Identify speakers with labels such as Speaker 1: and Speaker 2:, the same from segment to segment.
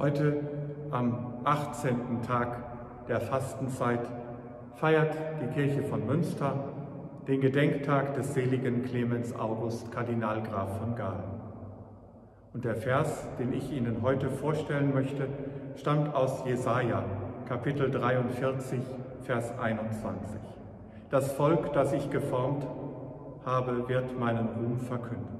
Speaker 1: Heute, am 18. Tag der Fastenzeit, feiert die Kirche von Münster den Gedenktag des seligen Clemens August, Kardinalgraf von Galen. Und der Vers, den ich Ihnen heute vorstellen möchte, stammt aus Jesaja, Kapitel 43, Vers 21. Das Volk, das ich geformt habe, wird meinen Ruhm verkünden.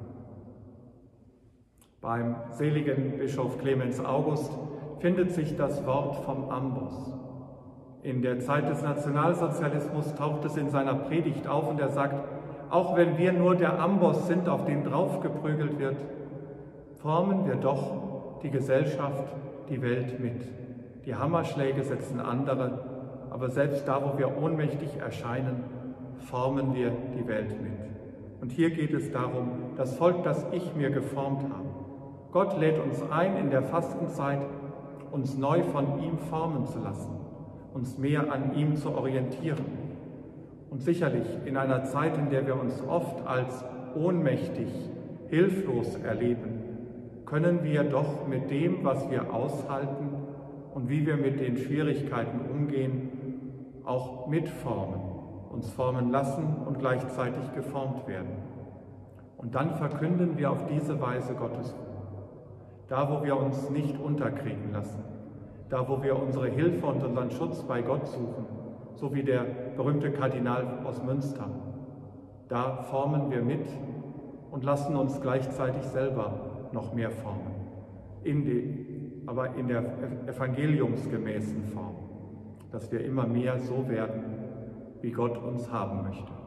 Speaker 1: Beim seligen Bischof Clemens August findet sich das Wort vom Amboss. In der Zeit des Nationalsozialismus taucht es in seiner Predigt auf und er sagt, auch wenn wir nur der Amboss sind, auf den draufgeprügelt wird, formen wir doch die Gesellschaft, die Welt mit. Die Hammerschläge setzen andere, aber selbst da, wo wir ohnmächtig erscheinen, formen wir die Welt mit. Und hier geht es darum, das Volk, das ich mir geformt habe. Gott lädt uns ein, in der Fastenzeit uns neu von ihm formen zu lassen, uns mehr an ihm zu orientieren. Und sicherlich in einer Zeit, in der wir uns oft als ohnmächtig, hilflos erleben, können wir doch mit dem, was wir aushalten und wie wir mit den Schwierigkeiten umgehen, auch mitformen, uns formen lassen und gleichzeitig geformt werden. Und dann verkünden wir auf diese Weise Gottes Wort. Da, wo wir uns nicht unterkriegen lassen, da, wo wir unsere Hilfe und unseren Schutz bei Gott suchen, so wie der berühmte Kardinal aus Münster, da formen wir mit und lassen uns gleichzeitig selber noch mehr formen, aber in der evangeliumsgemäßen Form, dass wir immer mehr so werden, wie Gott uns haben möchte.